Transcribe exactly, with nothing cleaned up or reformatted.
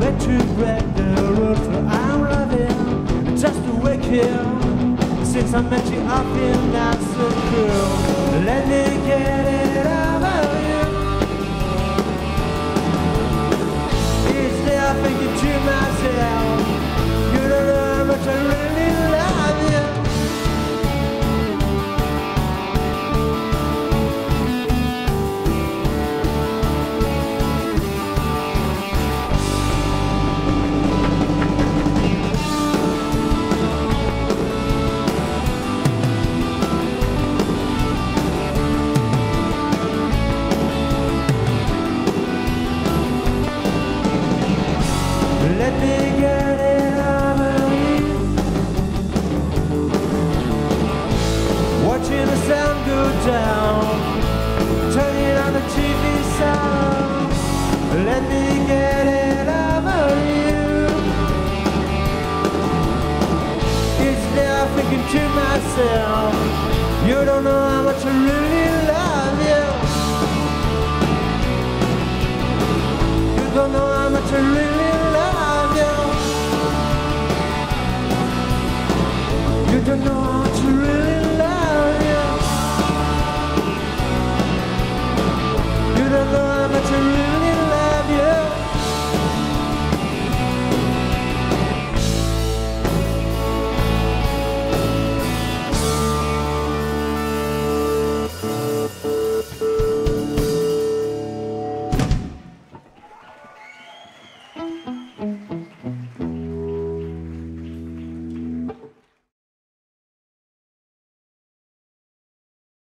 Let you break the rules that I'm loving. Just to wake here. Since I met you, I feel not so cool. Let me get it over you. Each day I'm thinking to myself, you don't know how much I really love you. Let me get it over you. Watching the sun go down, turning on the T V sound. Let me get it over you. Each day I'm thinking to myself, you don't know how much I really love you. You don't know how much I really love you. You don't know